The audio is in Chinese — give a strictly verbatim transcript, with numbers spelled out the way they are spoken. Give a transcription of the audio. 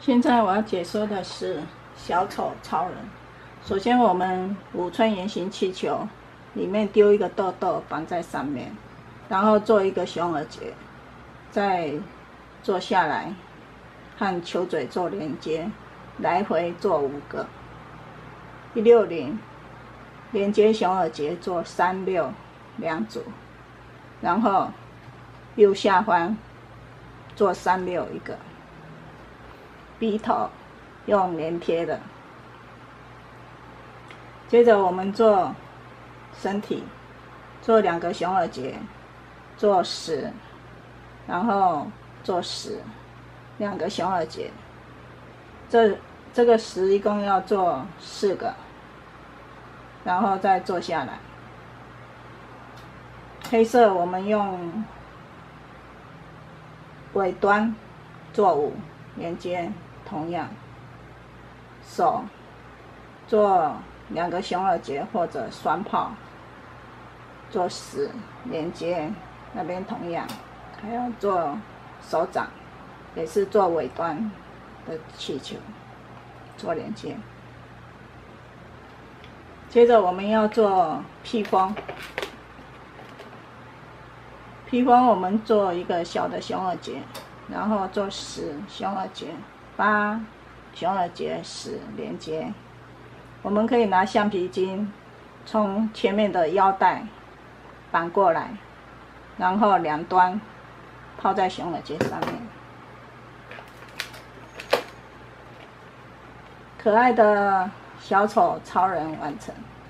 现在我要解说的是小丑超人。首先，我们五寸圆形气球里面丢一个豆豆绑在上面，然后做一个熊耳结，再做下来和球嘴做连接，来回做五个。一六零连接熊耳结做三六两组，然后右下方做三六一个。鼻头用连贴的。接着我们做身体，做两个熊耳结，做十，然后做十，两个熊耳结。这这个十一共要做四个，然后再做下来。黑色我们用尾端做五连接。同样，手做两个熊耳结或者双泡，做十连接，那边同样，还要做手掌，也是做尾端的气球做连接。接着我们要做披风，披风我们做一个小的熊耳结，然后做十熊耳结。八熊耳结十连接，我们可以拿橡皮筋从前面的腰带绑过来，然后两端套在熊耳结上面。可爱的小丑超人完成。